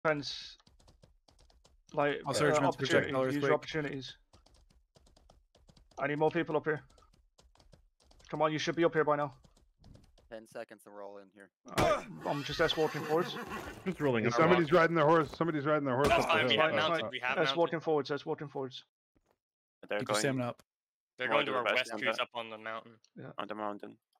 Depends. Like, I'll search men's projectiles opportunities. Use your quick. opportunities. I need more people up here. Come on, you should be up here by now. 10 seconds and we're all in here. I'm just escorting forwards. Just rolling up. Somebody's riding their horse. Somebody's riding their horse. That's up the fine. We hill. have mounted. We have Escorting mounted. forwards. Escorting forwards. They're Keep your going stamina up. They're more going to to our the west west cruise and up on the mountain. Yeah. on the mountain.